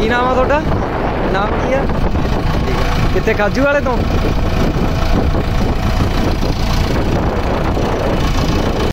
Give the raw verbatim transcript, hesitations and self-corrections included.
नाम है थोड़ा? नाम की है? कितने काजू वाले तो